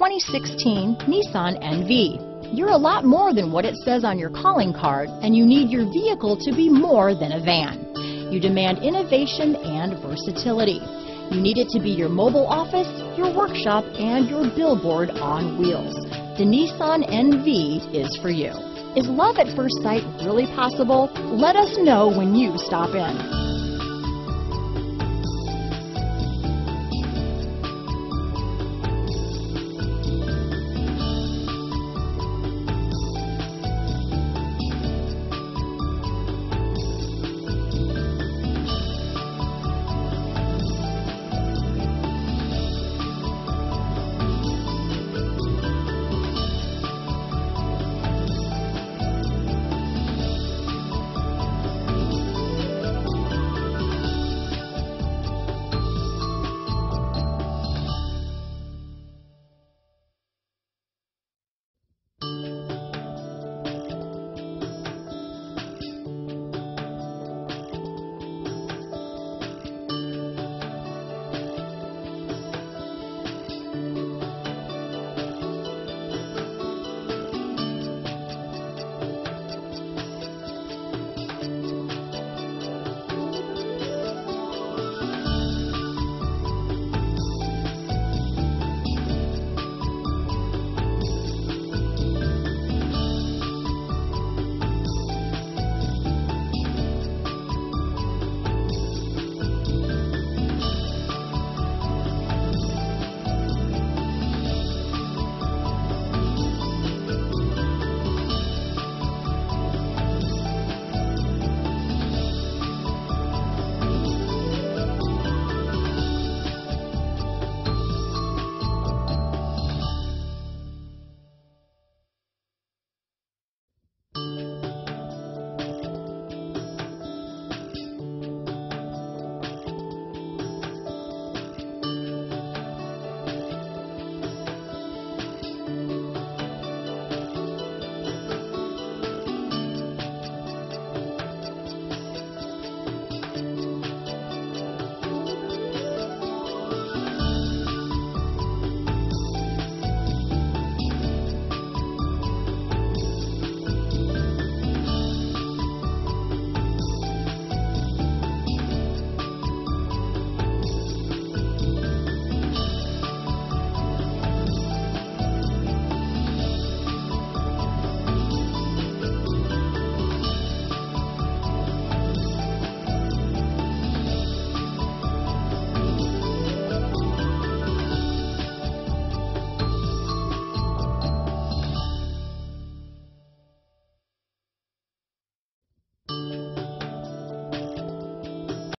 2016 Nissan NV. You're a lot more than what it says on your calling card, and you need your vehicle to be more than a van. You demand innovation and versatility. You need it to be your mobile office, your workshop, and your billboard on wheels. The Nissan NV is for you. Is love at first sight really possible? Let us know when you stop in.